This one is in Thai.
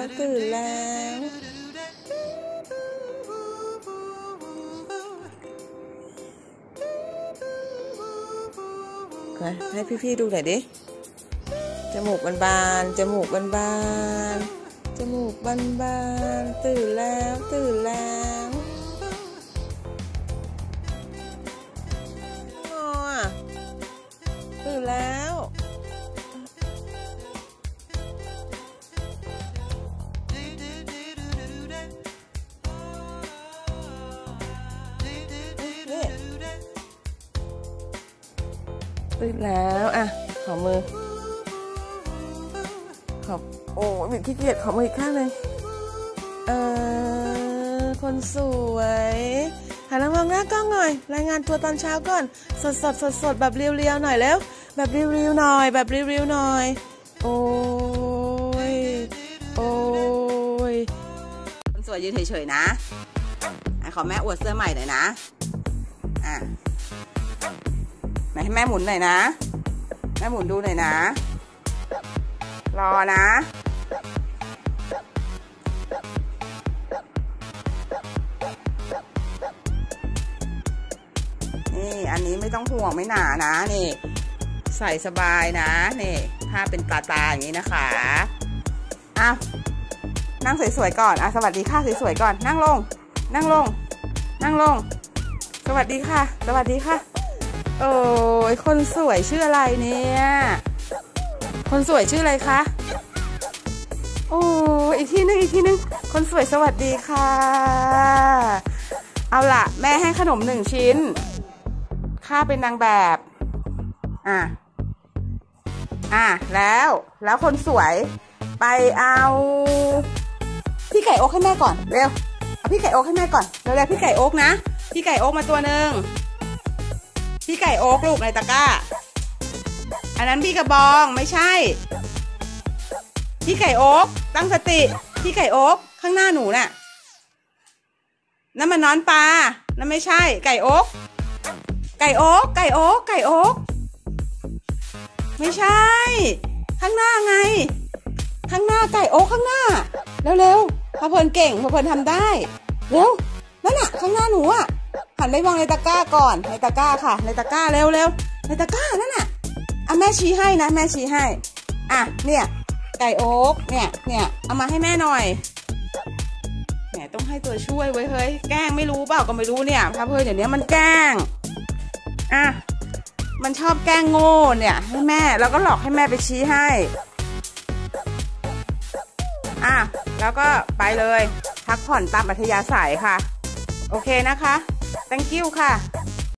ตื่นแล้วให้พี่ๆดูหน่อยดิจมูกบานๆจมูกบานๆจมูกบานๆตื่นแล้วตื่นแล้วตื่นแล้วตื่นแล้วอ่ะขอมือขอบโอ้ยขี้เกียจขอมืออีกข้างเลยคนสวยหันมามองหน้ากล้องหน่อยรายงานตัวตอนเช้าก่อนสดแบบเรียวๆหน่อยแล้วแบบเรียวๆหน่อยแบบเรียวๆหน่อยโอ้ยคนสวยยืนเฉยๆนะขอแม่อวดเสื้อใหม่หน่อยนะไหนให้แม่หมุนหน่อยนะแม่หมุนดูหน่อยนะรอนะนี่อันนี้ไม่ต้องห่วงไม่หนานะนี่ใส่สบายนะนี่ถ้าเป็นตาอย่างนี้นะคะนั่งสวยๆก่อนสวัสดีค่ะสวยๆก่อนนั่งลงสวัสดีค่ะสวัสดีค่ะโอ้ยคนสวยชื่ออะไรเนี่ยคนสวยชื่ออะไรคะโอ้อีกทีนึงคนสวยสวัสดีค่ะเอาล่ะแม่ให้ขนม1 ชิ้นข้าเป็นนางแบบแล้วคนสวยไปเอาพี่ไก่โอ๊กให้แม่ก่อนเร็วเอาพี่ไก่โอ๊กให้แม่ก่อนเร็วๆพี่ไก่โอ๊กนะพี่ไก่โอ๊กมาตัวหนึ่งพี่ไก่โอ๊กลูกในตะกร้าอันนั้นพี่กระบองไม่ใช่พี่ไก่โอ๊กตั้งสติพี่ไก่โอ๊กข้างหน้าหนูน่ะนั่นมันนอนปลานั่นไม่ใช่ไก่โอ๊กไม่ใช่ข้างหน้าไงข้างหน้าไก่โอ๊กข้างหน้าเร็วพอเพลินเก่งพอเพลินทำได้เร็วนั่นน่ะข้างหน้าหนูหันไปมองในตะกร้าก่อนในตะกร้าค่ะในตะกร้าเร็วในตะกร้านั่นน่ะแม่ชี้ให้นะแม่ชี้ให้เนี่ยไก่โอ๊กเนี่ยเอามาให้แม่หน่อยแหมต้องให้ตัวช่วยไว้เฮ้ยแกล้งไม่รู้เปล่าก็ไม่รู้เนี่ยพะเพลินเดี๋ยวนี้มันแกล้งมันชอบแกล้งโง่เนี่ยให้แม่แล้วก็หลอกให้แม่ไปชี้ให้แล้วก็ไปเลยพักผ่อนตามอัธยาศัยค่ะโอเคนะคะ thank you ค่ะ